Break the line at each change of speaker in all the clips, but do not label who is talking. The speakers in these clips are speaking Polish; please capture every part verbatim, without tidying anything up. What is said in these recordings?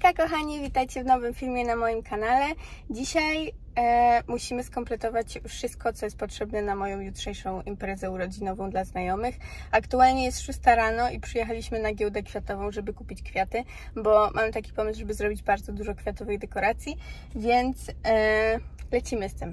Hejka kochani, witajcie w nowym filmie na moim kanale. Dzisiaj e, musimy skompletować wszystko, co jest potrzebne na moją jutrzejszą imprezę urodzinową dla znajomych. Aktualnie jest szósta rano i przyjechaliśmy na giełdę kwiatową, żeby kupić kwiaty, bo mam taki pomysł, żeby zrobić bardzo dużo kwiatowych dekoracji, więc e, lecimy z tym.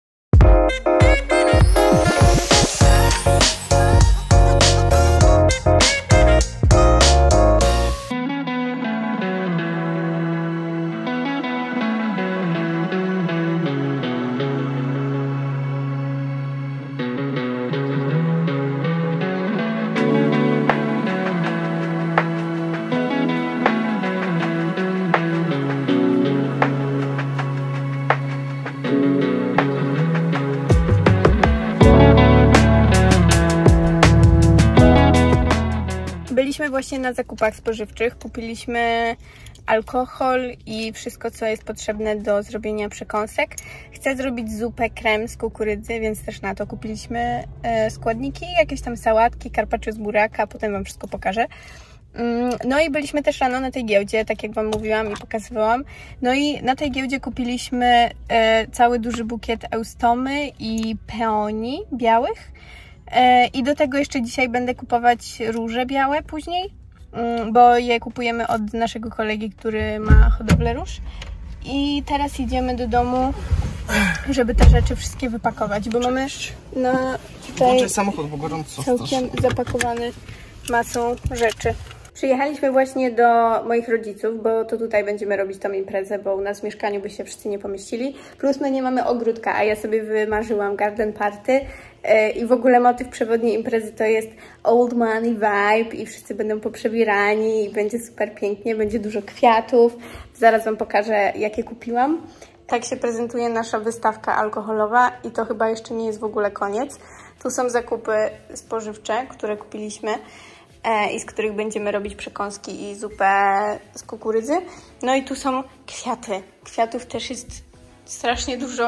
Byliśmy właśnie na zakupach spożywczych, kupiliśmy alkohol i wszystko, co jest potrzebne do zrobienia przekąsek. Chcę zrobić zupę krem z kukurydzy, więc też na to kupiliśmy składniki, jakieś tam sałatki, carpaccio z buraka, potem Wam wszystko pokażę. No i byliśmy też rano na tej giełdzie, tak jak Wam mówiłam i pokazywałam. No i na tej giełdzie kupiliśmy cały duży bukiet eustomy i peonii białych. I do tego jeszcze dzisiaj będę kupować róże białe później, bo je kupujemy od naszego kolegi, który ma hodowlę róż. I teraz idziemy do domu, żeby te rzeczy wszystkie wypakować, bo mamy na tutaj
samochód, bo gorąco
całkiem zapakowany masą rzeczy. Przyjechaliśmy właśnie do moich rodziców, bo to tutaj będziemy robić tą imprezę, bo u nas w mieszkaniu by się wszyscy nie pomieścili. Plus my nie mamy ogródka, a ja sobie wymarzyłam garden party i w ogóle motyw przewodni imprezy to jest old money vibe i wszyscy będą poprzebierani i będzie super pięknie, będzie dużo kwiatów. Zaraz Wam pokażę, jakie kupiłam. Tak się prezentuje nasza wystawka alkoholowa i to chyba jeszcze nie jest w ogóle koniec. Tu są zakupy spożywcze, które kupiliśmy i z których będziemy robić przekąski i zupę z kukurydzy. No i tu są kwiaty. Kwiatów też jest strasznie dużo.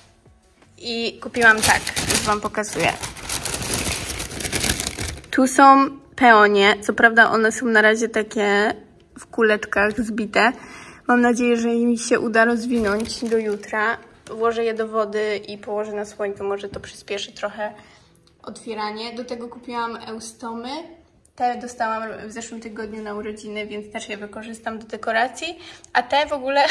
I kupiłam tak, już Wam pokazuję. Tu są peonie. Co prawda one są na razie takie w kuleczkach zbite. Mam nadzieję, że mi się uda rozwinąć do jutra. Włożę je do wody i położę na słońcu. Może to przyspieszy trochę otwieranie. Do tego kupiłam eustomy. Te dostałam w zeszłym tygodniu na urodziny, więc też je wykorzystam do dekoracji. A te w ogóle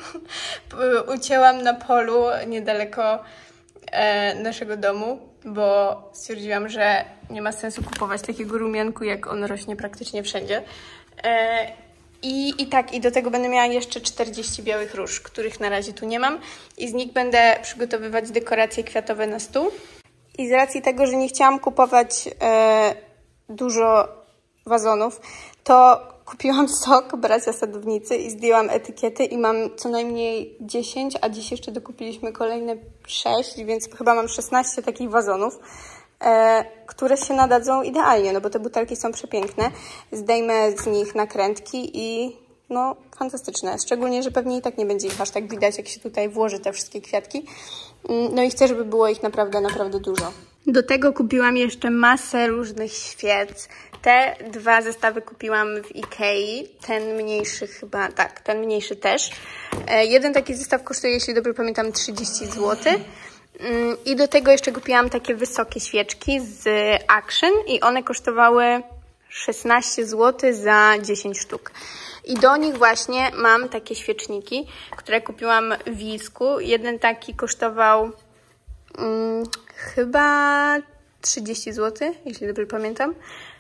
ucięłam na polu niedaleko e, naszego domu, bo stwierdziłam, że nie ma sensu kupować takiego rumianku, jak on rośnie praktycznie wszędzie. E, i, I tak, i do tego będę miała jeszcze czterdzieści białych róż, których na razie tu nie mam. I z nich będę przygotowywać dekoracje kwiatowe na stół. I z racji tego, że nie chciałam kupować e, dużo wazonów, to kupiłam sok Bracia Sadownicy i zdjęłam etykiety i mam co najmniej dziesięć, a dziś jeszcze dokupiliśmy kolejne sześć, więc chyba mam szesnaście takich wazonów, e, które się nadadzą idealnie, no bo te butelki są przepiękne. Zdejmę z nich nakrętki i no fantastyczne, szczególnie, że pewnie i tak nie będzie ich aż tak widać, jak się tutaj włoży te wszystkie kwiatki. No i chcę, żeby było ich naprawdę, naprawdę dużo. Do tego kupiłam jeszcze masę różnych świec. Te dwa zestawy kupiłam w Ikei. Ten mniejszy chyba, tak, ten mniejszy też. E, jeden taki zestaw kosztuje, jeśli dobrze pamiętam, trzydzieści złotych. Mm, I do tego jeszcze kupiłam takie wysokie świeczki z Action i one kosztowały szesnaście złotych za dziesięć sztuk. I do nich właśnie mam takie świeczniki, które kupiłam w Wilsku. Jeden taki kosztował hmm, chyba trzydzieści złotych, jeśli dobrze pamiętam.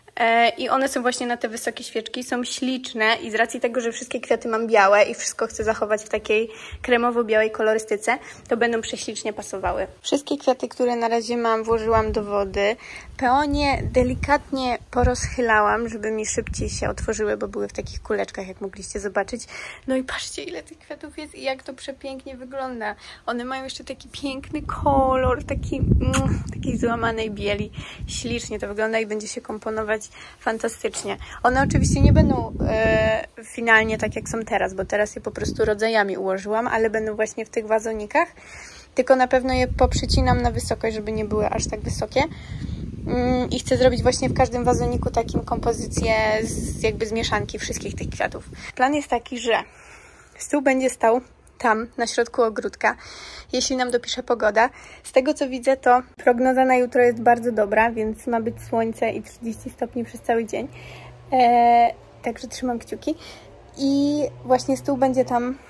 I one są właśnie na te wysokie świeczki, są śliczne i z racji tego, że wszystkie kwiaty mam białe i wszystko chcę zachować w takiej kremowo-białej kolorystyce, to będą prześlicznie pasowały. Wszystkie kwiaty, które na razie mam, włożyłam do wody. Peonie delikatnie porozchylałam, żeby mi szybciej się otworzyły, bo były w takich kuleczkach, jak mogliście zobaczyć. No i patrzcie, ile tych kwiatów jest i jak to przepięknie wygląda. One mają jeszcze taki piękny kolor, taki, mm, takiej złamanej bieli. Ślicznie to wygląda i będzie się komponować fantastycznie. One oczywiście nie będą e, finalnie tak, jak są teraz, bo teraz je po prostu rodzajami ułożyłam, ale będą właśnie w tych wazonikach. Tylko na pewno je poprzycinam na wysokość, żeby nie były aż tak wysokie. I chcę zrobić właśnie w każdym wazoniku taką kompozycję z, jakby z mieszanki wszystkich tych kwiatów. Plan jest taki, że Stół będzie stał tam, na środku ogródka, jeśli nam dopisze pogoda. Z tego co widzę, to prognoza na jutro jest bardzo dobra, więc ma być słońce i trzydzieści stopni przez cały dzień. Eee, także trzymam kciuki. I właśnie stół będzie tam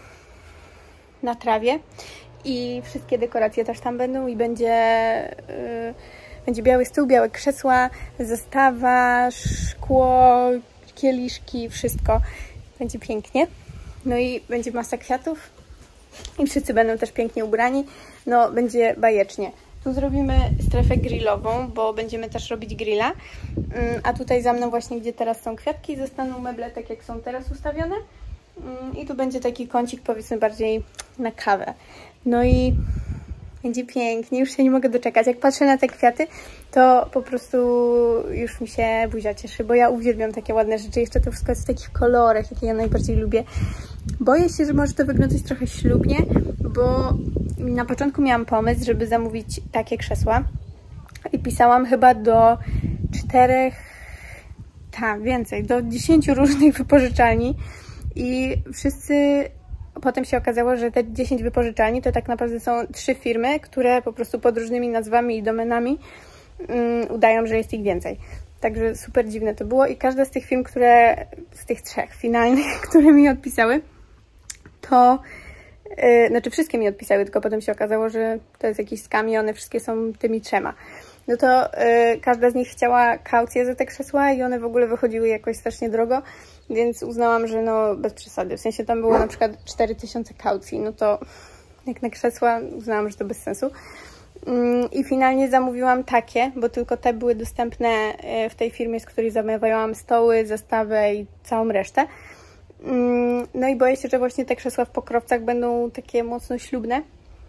na trawie i wszystkie dekoracje też tam będą i będzie, yy, będzie biały stół, białe krzesła, zastawa, szkło, kieliszki, wszystko. Będzie pięknie. No i będzie masa kwiatów i wszyscy będą też pięknie ubrani. No, będzie bajecznie. Tu zrobimy strefę grillową, bo będziemy też robić grilla. A tutaj za mną właśnie, gdzie teraz są kwiatki, zostaną meble tak jak są teraz ustawione. I tu będzie taki kącik, powiedzmy, bardziej na kawę. No i będzie pięknie, już się nie mogę doczekać. Jak patrzę na te kwiaty, to po prostu już mi się buzia cieszy, bo ja uwielbiam takie ładne rzeczy. Jeszcze to wszystko jest w takich kolorach, jakie ja najbardziej lubię. Boję się, że może to wyglądać trochę ślubnie, bo na początku miałam pomysł, żeby zamówić takie krzesła i pisałam chyba do czterech, tak, więcej, do dziesięciu różnych wypożyczalni i wszyscy, potem się okazało, że te dziesięć wypożyczalni to tak naprawdę są trzy firmy, które po prostu pod różnymi nazwami i domenami um, udają, że jest ich więcej. Także super dziwne to było i każda z tych firm, które, z tych trzech finalnych, które mi odpisały, to, yy, znaczy wszystkie mi odpisały, tylko potem się okazało, że to jest jakiś scam i one wszystkie są tymi trzema. No to yy, każda z nich chciała kaucję za te krzesła i one w ogóle wychodziły jakoś strasznie drogo, więc uznałam, że no bez przesady. W sensie tam było na przykład cztery tysiące kaucji, no to jak na krzesła uznałam, że to bez sensu. Yy, I finalnie zamówiłam takie, bo tylko te były dostępne w tej firmie, z której zamawiałam stoły, zastawę i całą resztę. No i boję się, że właśnie te krzesła w pokrowcach będą takie mocno ślubne.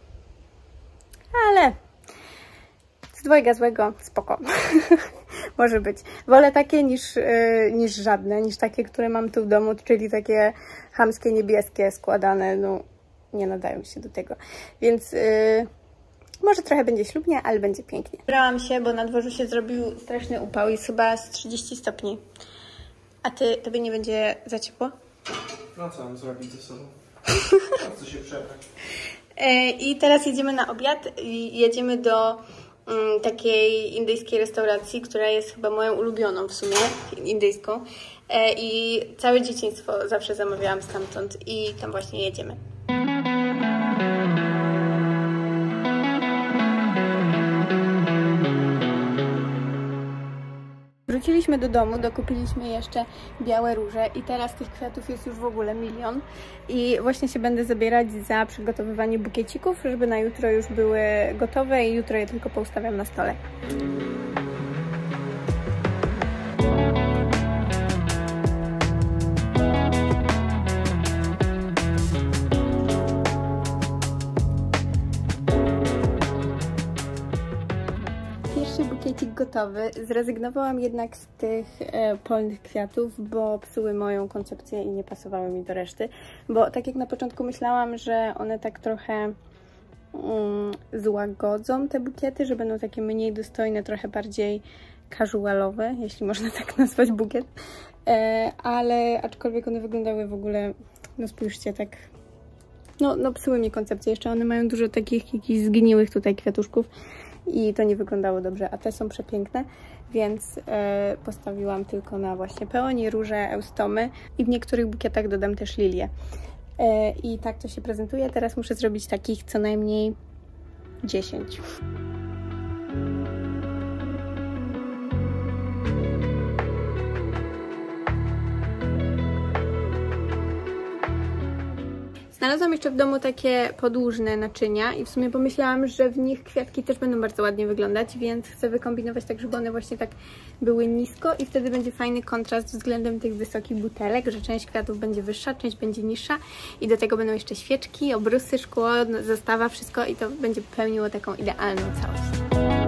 Ale z dwojga złego spoko. Może być. Wolę takie niż, yy, niż żadne, niż takie, które mam tu w domu, czyli takie chamskie, niebieskie, składane. No, nie nadają się do tego. Więc yy, może trochę będzie ślubnie, ale będzie pięknie. Brałam się, bo na dworzu się zrobił straszny upał. Jest chyba z trzydzieści stopni. A ty, tobie nie będzie za ciepło?
No co mam zrobić ze sobą? Chcę się przebrać.
I teraz jedziemy na obiad i jedziemy do um, takiej indyjskiej restauracji, która jest chyba moją ulubioną w sumie, indyjską. E, I całe dzieciństwo zawsze zamawiałam stamtąd i tam właśnie jedziemy. Wróciliśmy do domu, dokupiliśmy jeszcze białe róże i teraz tych kwiatów jest już w ogóle milion i właśnie się będę zabierać za przygotowywanie bukiecików, żeby na jutro już były gotowe i jutro je tylko poustawiam na stole. Bukiecik gotowy. Zrezygnowałam jednak z tych e, polnych kwiatów, bo psuły moją koncepcję i nie pasowały mi do reszty. Bo tak jak na początku myślałam, że one tak trochę mm, złagodzą te bukiety, że będą takie mniej dostojne, trochę bardziej casualowe, jeśli można tak nazwać bukiet. E, ale aczkolwiek one wyglądały w ogóle, no spójrzcie, tak no, no psuły mi koncepcję. Jeszcze one mają dużo takich jakichś zgniłych tutaj kwiatuszków. I to nie wyglądało dobrze, a te są przepiękne, więc e, postawiłam tylko na właśnie peonie, róże, eustomy i w niektórych bukietach dodam też lilię. E, I tak to się prezentuje. Teraz muszę zrobić takich co najmniej dziesięć. Znalazłam jeszcze w domu takie podłużne naczynia i w sumie pomyślałam, że w nich kwiatki też będą bardzo ładnie wyglądać, więc chcę wykombinować tak, żeby one właśnie tak były nisko i wtedy będzie fajny kontrast względem tych wysokich butelek, że część kwiatów będzie wyższa, część będzie niższa i do tego będą jeszcze świeczki, obrusy, szkło, zastawa, wszystko i to będzie pełniło taką idealną całość.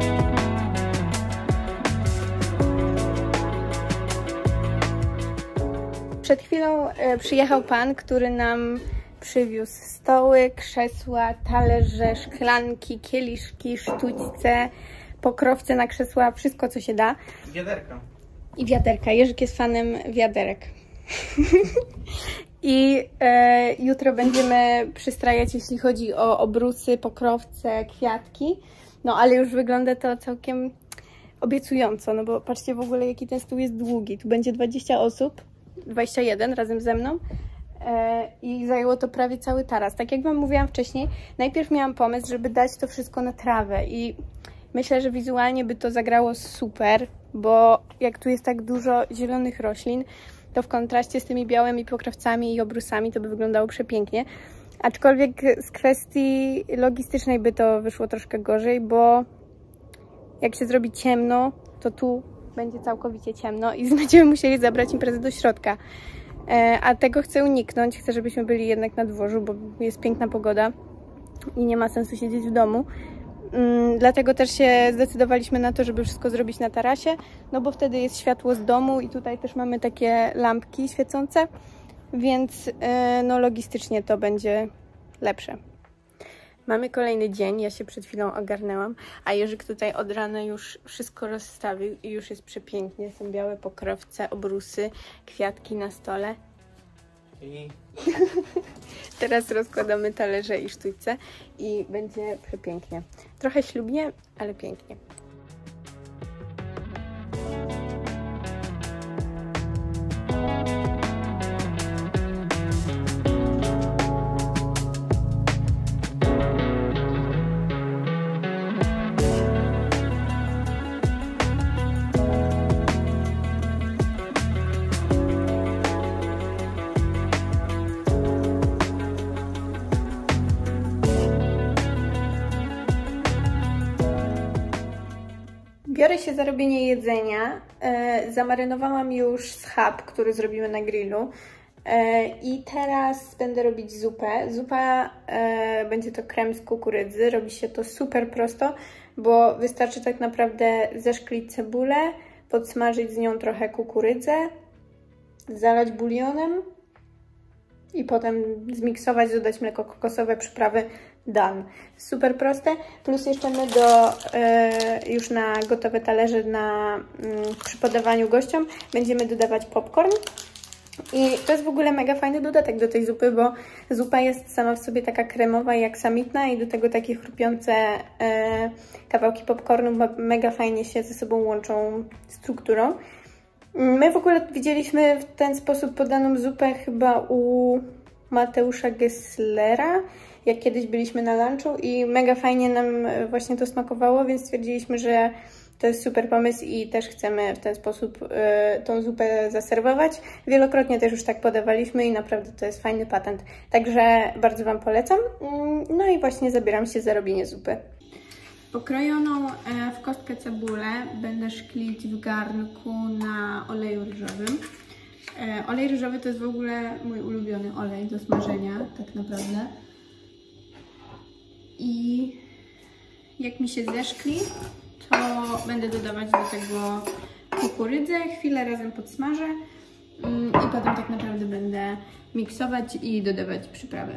Przed chwilą przyjechał pan, który nam przywiózł stoły, krzesła, talerze, szklanki, kieliszki, sztućce, pokrowce na krzesła, wszystko co się da.
Wiaderka.
I wiaderka. Jerzyk jest fanem wiaderek. I e, jutro będziemy przystrajać, jeśli chodzi o obrusy, pokrowce, kwiatki. No ale już wygląda to całkiem obiecująco, no bo patrzcie w ogóle, jaki ten stół jest długi. Tu będzie dwadzieścia osób, dwadzieścia jeden razem ze mną. I zajęło to prawie cały taras. Tak jak wam mówiłam wcześniej, najpierw miałam pomysł, żeby dać to wszystko na trawę i myślę, że wizualnie by to zagrało super, bo jak tu jest tak dużo zielonych roślin, to w kontraście z tymi białymi pokrowcami i obrusami to by wyglądało przepięknie. Aczkolwiek z kwestii logistycznej by to wyszło troszkę gorzej, bo jak się zrobi ciemno, to tu będzie całkowicie ciemno i będziemy musieli zabrać imprezę do środka. A tego chcę uniknąć, chcę, żebyśmy byli jednak na dworzu, bo jest piękna pogoda i nie ma sensu siedzieć w domu. Dlatego też się zdecydowaliśmy na to, żeby wszystko zrobić na tarasie, no bo wtedy jest światło z domu i tutaj też mamy takie lampki świecące, więc no logistycznie to będzie lepsze. Mamy kolejny dzień, ja się przed chwilą ogarnęłam, a Jerzyk tutaj od rana już wszystko rozstawił i już jest przepięknie. Są białe pokrowce, obrusy, kwiatki na stole. I... Teraz rozkładamy talerze i sztućce i będzie przepięknie. Trochę ślubnie, ale pięknie. Biorę się za robienie jedzenia. E, zamarynowałam już schab, który zrobimy na grillu. E, I teraz będę robić zupę. Zupa e, będzie to krem z kukurydzy. Robi się to super prosto, bo wystarczy tak naprawdę zeszklić cebulę, podsmażyć z nią trochę kukurydzę, zalać bulionem i potem zmiksować, dodać mleko kokosowe, przyprawy, done. Super proste. Plus jeszcze my do, e, już na gotowe talerze na, mm, przy podawaniu gościom będziemy dodawać popcorn. I to jest w ogóle mega fajny dodatek do tej zupy, bo zupa jest sama w sobie taka kremowa i aksamitna i do tego takie chrupiące e, kawałki popcornu mega fajnie się ze sobą łączą strukturą. My w ogóle widzieliśmy w ten sposób podaną zupę chyba u Mateusza Gesslera, jak kiedyś byliśmy na lunchu i mega fajnie nam właśnie to smakowało, więc stwierdziliśmy, że to jest super pomysł i też chcemy w ten sposób y, tą zupę zaserwować. Wielokrotnie też już tak podawaliśmy i naprawdę to jest fajny patent. Także bardzo wam polecam. No i właśnie zabieram się za robienie zupy. Pokrojoną w kostkę cebulę będę szklić w garnku na oleju ryżowym. Olej ryżowy to jest w ogóle mój ulubiony olej do smażenia, tak naprawdę. I jak mi się zeszkli, to będę dodawać do tego kukurydzę, chwilę razem podsmażę i potem tak naprawdę będę miksować i dodawać przyprawy.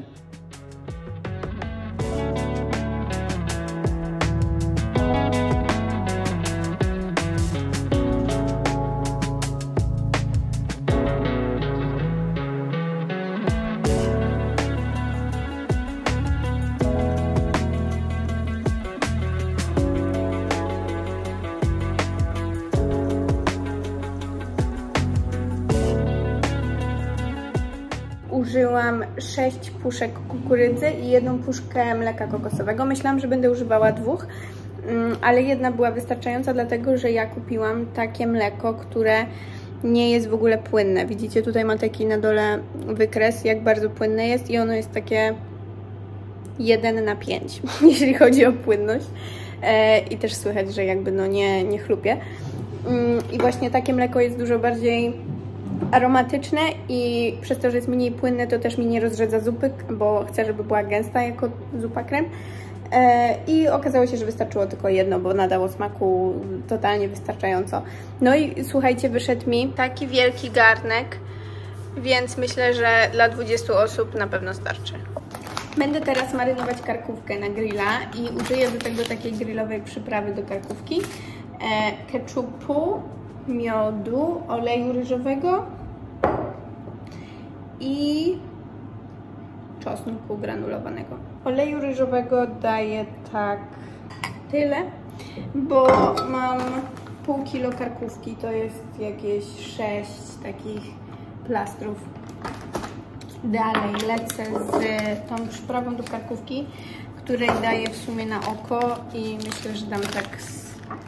Użyłam sześć puszek kukurydzy i jedną puszkę mleka kokosowego. Myślałam, że będę używała dwóch, ale jedna była wystarczająca, dlatego że ja kupiłam takie mleko, które nie jest w ogóle płynne. Widzicie, tutaj ma taki na dole wykres, jak bardzo płynne jest i ono jest takie jeden na pięć, jeśli chodzi o płynność. I też słychać, że jakby no nie, nie chlupie. I właśnie takie mleko jest dużo bardziej aromatyczne i przez to, że jest mniej płynne, to też mi nie rozrzedza zupy, bo chcę, żeby była gęsta jako zupa krem. I okazało się, że wystarczyło tylko jedno, bo nadało smaku totalnie wystarczająco. No i słuchajcie, wyszedł mi taki wielki garnek, więc myślę, że dla dwudziestu osób na pewno starczy. Będę teraz marynować karkówkę na grilla i użyję do tego takiej grillowej przyprawy do karkówki. Ketchupu, ketchupu, miodu, oleju ryżowego i czosnku granulowanego. Oleju ryżowego daję tak tyle, bo mam pół kilo karkówki, to jest jakieś sześć takich plastrów. Dalej lecę z tą przyprawą do karkówki, której daję w sumie na oko i myślę, że dam tak z...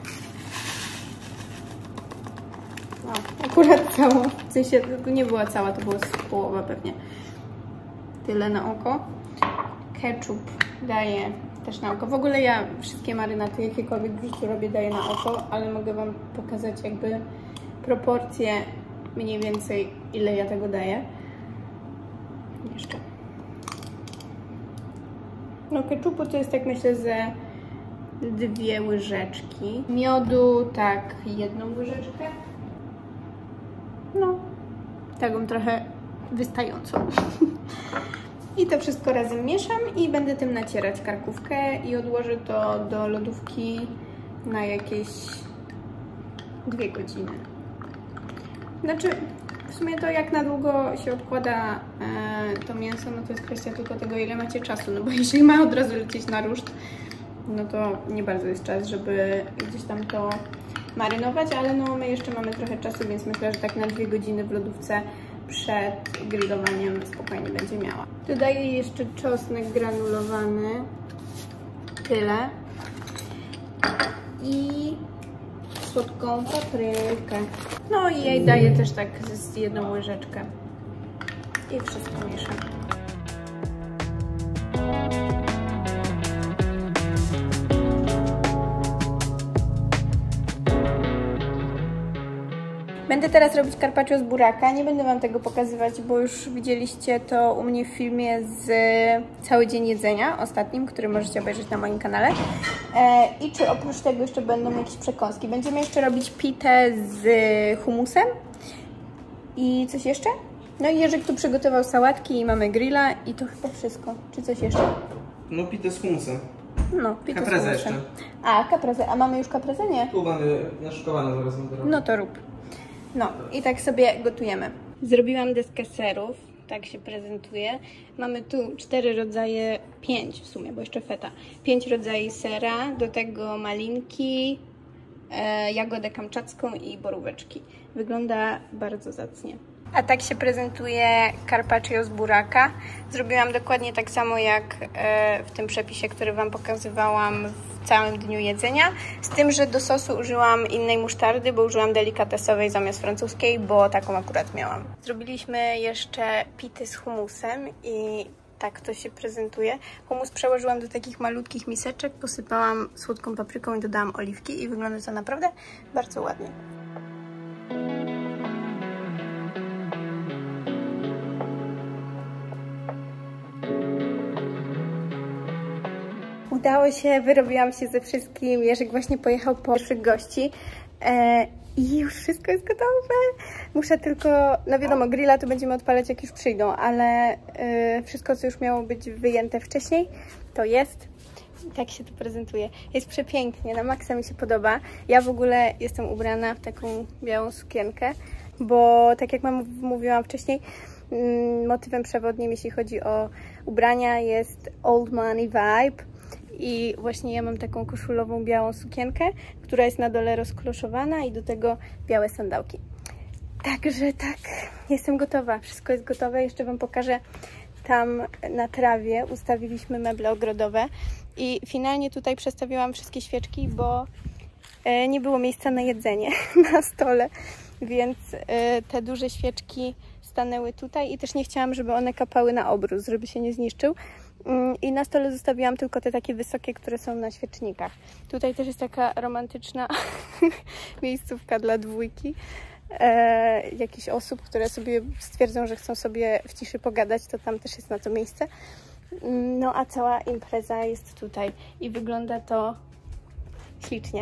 No, akurat całą, w sensie to nie była cała, to była połowa pewnie. Tyle na oko. Ketchup daję też na oko. W ogóle ja wszystkie marynaty, jakiekolwiek w życiu robię, daję na oko, ale mogę Wam pokazać jakby proporcje mniej więcej, ile ja tego daję. Jeszcze. No ketchupu to jest tak myślę ze dwie łyżeczki. Miodu tak jedną łyżeczkę. No, taką trochę wystającą. I to wszystko razem mieszam i będę tym nacierać karkówkę i odłożę to do lodówki na jakieś dwie godziny. Znaczy, w sumie to jak na długo się odkłada e, to mięso, no to jest kwestia tylko tego, ile macie czasu, no bo jeśli ma od razu lecieć na ruszt, no to nie bardzo jest czas, żeby gdzieś tam to marynować, ale no my jeszcze mamy trochę czasu, więc myślę, że tak na dwie godziny w lodówce przed grillowaniem spokojnie będzie miała. Dodaję jeszcze czosnek granulowany, tyle, i słodką paprykę. No i jej daję też tak z jedną łyżeczkę i wszystko mieszam. Będę teraz robić carpaccio z buraka. Nie będę Wam tego pokazywać, bo już widzieliście to u mnie w filmie z Cały dzień jedzenia, ostatnim, który możecie obejrzeć na moim kanale. E, I czy oprócz tego jeszcze będą jakieś przekąski. Będziemy jeszcze robić pitę z hummusem i coś jeszcze? No i Jerzyk tu przygotował sałatki i mamy grilla i to chyba wszystko. Czy coś jeszcze?
No pitę z hummusem.
No, pitę
Caprese
z hummusem.
jeszcze.
A, caprese. A mamy już caprese? Nie.
Tu mamy naszykowane, zaraz będę robić.
No to rób. No i tak sobie gotujemy. Zrobiłam deskę serów, tak się prezentuje. Mamy tu cztery rodzaje, pięć w sumie, bo jeszcze feta. Pięć rodzajów sera, do tego malinki, e, jagodę kamczacką i boróweczki. Wygląda bardzo zacnie. A tak się prezentuje carpaccio z buraka. Zrobiłam dokładnie tak samo jak e, w tym przepisie, który Wam pokazywałam w całym dniu jedzenia. Z tym, że do sosu użyłam innej musztardy, bo użyłam delikatesowej zamiast francuskiej, bo taką akurat miałam. Zrobiliśmy jeszcze pity z hummusem i tak to się prezentuje. Hummus przełożyłam do takich malutkich miseczek, posypałam słodką papryką i dodałam oliwki i wygląda to naprawdę bardzo ładnie. Udało się, wyrobiłam się ze wszystkim. Jerzyk właśnie pojechał po pierwszych gości e, i już wszystko jest gotowe. Muszę tylko, no wiadomo, grilla to będziemy odpalać jak już przyjdą, ale e, wszystko, co już miało być wyjęte wcześniej, to jest. I tak się to prezentuje. Jest przepięknie, na maksa mi się podoba. Ja w ogóle jestem ubrana w taką białą sukienkę, bo tak jak mam, mówiłam wcześniej, motywem przewodnim, jeśli chodzi o ubrania, jest old money vibe. I właśnie ja mam taką koszulową białą sukienkę, która jest na dole rozkloszowana i do tego białe sandałki. Także tak, jestem gotowa. Wszystko jest gotowe. Jeszcze Wam pokażę. Tam na trawie ustawiliśmy meble ogrodowe i finalnie tutaj przestawiłam wszystkie świeczki, bo nie było miejsca na jedzenie na stole, więc te duże świeczki stanęły tutaj i też nie chciałam, żeby one kapały na obrus, żeby się nie zniszczył. I na stole zostawiłam tylko te takie wysokie, które są na świecznikach. Tutaj też jest taka romantyczna miejscówka dla dwójki. E, jakichś osób, które sobie stwierdzą, że chcą sobie w ciszy pogadać, to tam też jest na to miejsce. No a cała impreza jest tutaj i wygląda to ślicznie.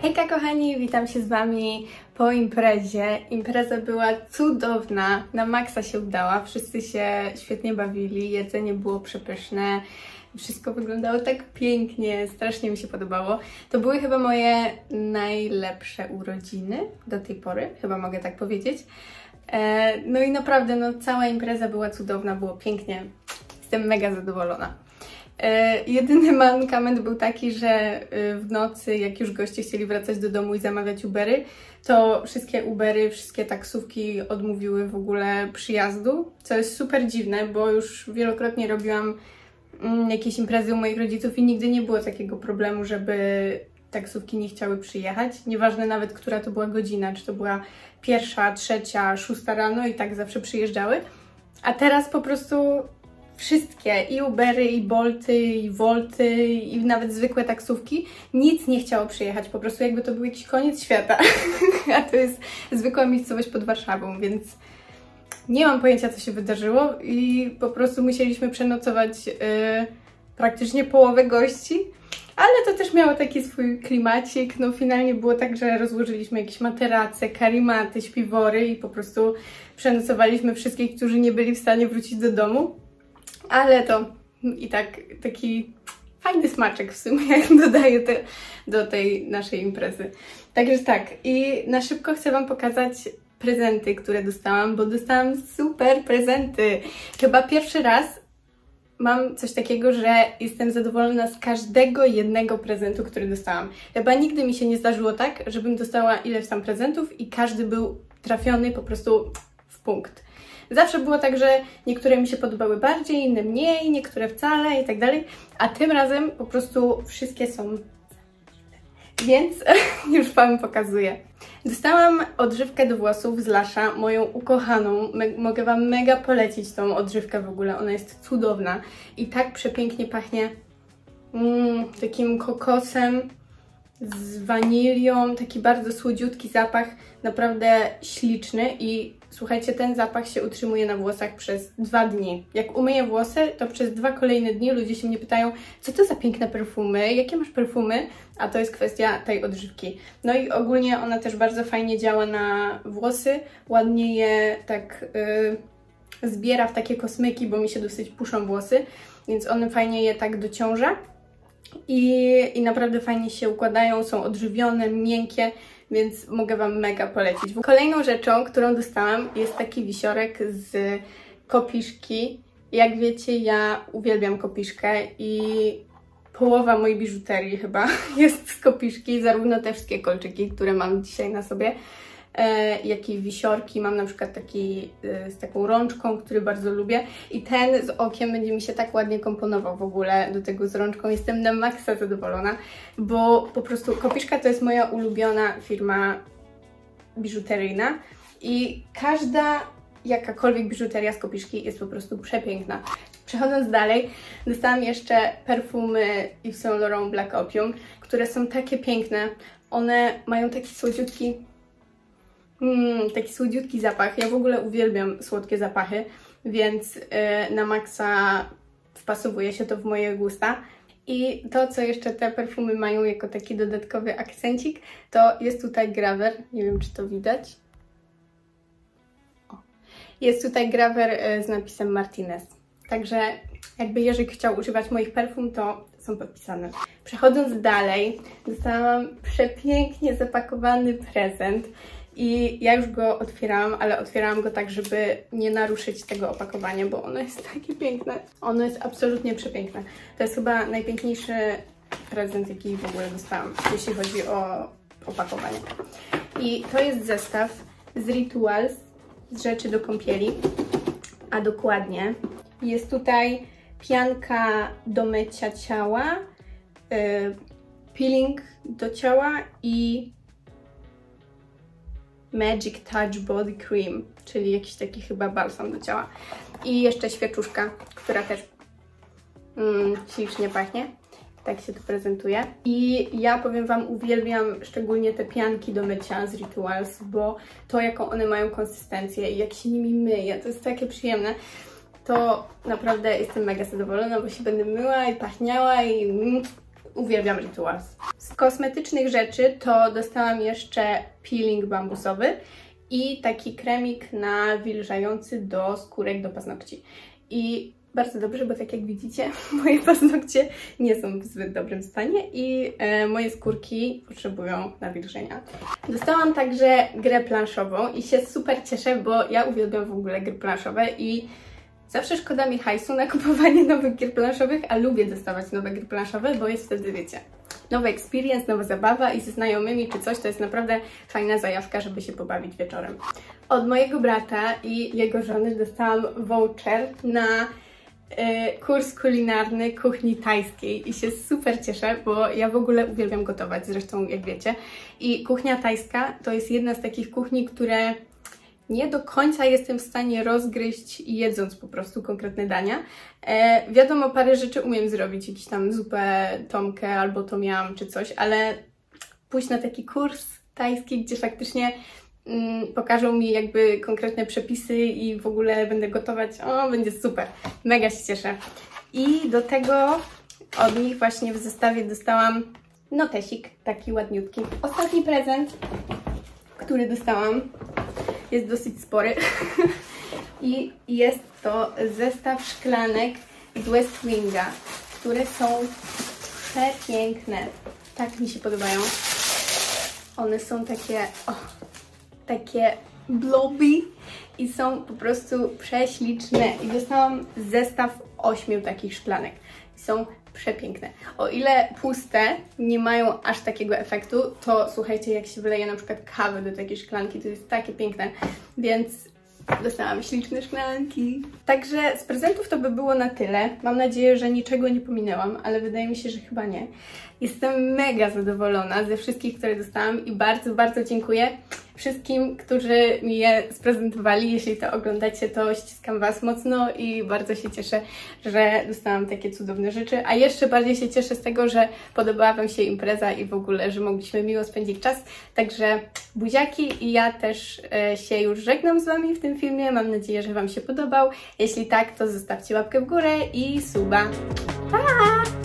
Hejka kochani, witam się z Wami po imprezie. Impreza była cudowna, na maksa się udała, wszyscy się świetnie bawili, jedzenie było przepyszne, wszystko wyglądało tak pięknie, strasznie mi się podobało. To były chyba moje najlepsze urodziny do tej pory, chyba mogę tak powiedzieć. No i naprawdę, no cała impreza była cudowna, było pięknie, jestem mega zadowolona. Jedyny mankament był taki, że w nocy, jak już goście chcieli wracać do domu i zamawiać Ubery, to wszystkie Ubery, wszystkie taksówki odmówiły w ogóle przyjazdu, co jest super dziwne, bo już wielokrotnie robiłam jakieś imprezy u moich rodziców i nigdy nie było takiego problemu, żeby taksówki nie chciały przyjechać. Nieważne nawet, która to była godzina, czy to była pierwsza, trzecia, szósta rano i tak zawsze przyjeżdżały. A teraz po prostu wszystkie, i Ubery, i Bolty, i Wolty, i nawet zwykłe taksówki, nic nie chciało przyjechać, po prostu jakby to był jakiś koniec świata. A to jest zwykła miejscowość pod Warszawą, więc nie mam pojęcia, co się wydarzyło i po prostu musieliśmy przenocować yy, praktycznie połowę gości, ale to też miało taki swój klimacik. No finalnie było tak, że rozłożyliśmy jakieś materace, karimaty, śpiwory i po prostu przenocowaliśmy wszystkich, którzy nie byli w stanie wrócić do domu. Ale to i tak taki fajny smaczek w sumie dodaję te, do tej naszej imprezy. Także tak, i na szybko chcę Wam pokazać prezenty, które dostałam, bo dostałam super prezenty. Chyba pierwszy raz mam coś takiego, że jestem zadowolona z każdego jednego prezentu, który dostałam. Chyba nigdy mi się nie zdarzyło tak, żebym dostała ileś tam prezentów i każdy był trafiony po prostu w punkt. Zawsze było tak, że niektóre mi się podobały bardziej, inne mniej, niektóre wcale i tak dalej, a tym razem po prostu wszystkie są, więc już Wam pokazuję. Dostałam odżywkę do włosów z Lasha, moją ukochaną, Me- mogę Wam mega polecić tą odżywkę w ogóle, ona jest cudowna i tak przepięknie pachnie mm, takim kokosem z wanilią, taki bardzo słodziutki zapach, naprawdę śliczny i słuchajcie, ten zapach się utrzymuje na włosach przez dwa dni. Jak umyję włosy, to przez dwa kolejne dni ludzie się mnie pytają, co to za piękne perfumy, jakie masz perfumy? A to jest kwestia tej odżywki. No i ogólnie ona też bardzo fajnie działa na włosy, ładnie je tak yy, zbiera w takie kosmyki, bo mi się dosyć puszą włosy, więc one fajnie je tak dociąża. I, I naprawdę fajnie się układają, są odżywione, miękkie, więc mogę Wam mega polecić. Kolejną rzeczą, którą dostałam, jest taki wisiorek z kopiszki. Jak wiecie, ja uwielbiam kopiszkę i połowa mojej biżuterii chyba jest z kopiszki, zarówno te wszystkie kolczyki, które mam dzisiaj na sobie, E, jak i wisiorki, mam na przykład taki e, z taką rączką, który bardzo lubię i ten z okiem będzie mi się tak ładnie komponował w ogóle do tego z rączką, jestem na maksa zadowolona, bo po prostu Kopiszka to jest moja ulubiona firma biżuteryjna i każda jakakolwiek biżuteria z Kopiszki jest po prostu przepiękna. Przechodząc dalej, dostałam jeszcze perfumy Yves Saint Laurent Black Opium, które są takie piękne, one mają taki słodziutki Mm, taki słodziutki zapach. Ja w ogóle uwielbiam słodkie zapachy, więc yy, na maksa wpasowuje się to w moje gusta. I to, co jeszcze te perfumy mają jako taki dodatkowy akcencik, to jest tutaj grawer. Nie wiem, czy to widać. O. Jest tutaj grawer yy, z napisem Martinez. Także jakby Jerzyk chciał używać moich perfum, to są podpisane. Przechodząc dalej, dostałam przepięknie zapakowany prezent. I ja już go otwierałam, ale otwierałam go tak, żeby nie naruszyć tego opakowania, bo ono jest takie piękne. Ono jest absolutnie przepiękne. To jest chyba najpiękniejszy prezent, jaki w ogóle dostałam, jeśli chodzi o opakowanie. I to jest zestaw z Rituals, z rzeczy do kąpieli, a dokładnie jest tutaj pianka do mycia ciała, yy, peeling do ciała i Magic Touch Body Cream, czyli jakiś taki chyba balsam do ciała. I jeszcze świeczuszka, która też mm, ślicznie pachnie. Tak się to prezentuje. I ja powiem Wam, uwielbiam szczególnie te pianki do mycia z Rituals, bo to, jaką one mają konsystencję i jak się nimi myje, to jest takie przyjemne. To naprawdę jestem mega zadowolona, bo się będę myła i pachniała i uwielbiam Rituals. Z kosmetycznych rzeczy to dostałam jeszcze peeling bambusowy i taki kremik nawilżający do skórek, do paznokci. I bardzo dobrze, bo tak jak widzicie, moje paznokcie nie są w zbyt dobrym stanie i e, moje skórki potrzebują nawilżenia. Dostałam także grę planszową i się super cieszę, bo ja uwielbiam w ogóle gry planszowe i zawsze szkoda mi hajsu na kupowanie nowych gier planszowych, a lubię dostawać nowe gry planszowe, bo jest wtedy, wiecie, nowy experience, nowa zabawa i ze znajomymi czy coś, to jest naprawdę fajna zajawka, żeby się pobawić wieczorem. Od mojego brata i jego żony dostałam voucher na kurs kulinarny kuchni tajskiej i się super cieszę, bo ja w ogóle uwielbiam gotować, zresztą jak wiecie. I kuchnia tajska to jest jedna z takich kuchni, które nie do końca jestem w stanie rozgryźć jedząc po prostu konkretne dania. E, wiadomo, parę rzeczy umiem zrobić, jakiś tam zupę tomkę albo tom yum czy coś, ale pójść na taki kurs tajski, gdzie faktycznie pokażą mi jakby konkretne przepisy i w ogóle będę gotować, o, będzie super, mega się cieszę. I do tego od nich właśnie w zestawie dostałam notesik, taki ładniutki. Ostatni prezent, który dostałam, jest dosyć spory i jest to zestaw szklanek z West Winga, które są przepiękne, tak mi się podobają. One są takie, o, takie blobby i są po prostu prześliczne. I dostałam zestaw ośmiu takich szklanek. Są przepiękne. O ile puste nie mają aż takiego efektu, to słuchajcie, jak się wyleje na przykład kawę do takiej szklanki, to jest takie piękne. Więc dostałam śliczne szklanki. Także z prezentów to by było na tyle. Mam nadzieję, że niczego nie pominęłam, ale wydaje mi się, że chyba nie. Jestem mega zadowolona ze wszystkich, które dostałam i bardzo, bardzo dziękuję wszystkim, którzy mi je sprezentowali. Jeśli to oglądacie, to ściskam Was mocno i bardzo się cieszę, że dostałam takie cudowne rzeczy. A jeszcze bardziej się cieszę z tego, że podobała Wam się impreza i w ogóle, że mogliśmy miło spędzić czas. Także buziaki i ja też e, się już żegnam z Wami w tym filmie. Mam nadzieję, że Wam się podobał. Jeśli tak, to zostawcie łapkę w górę i suba. Pa!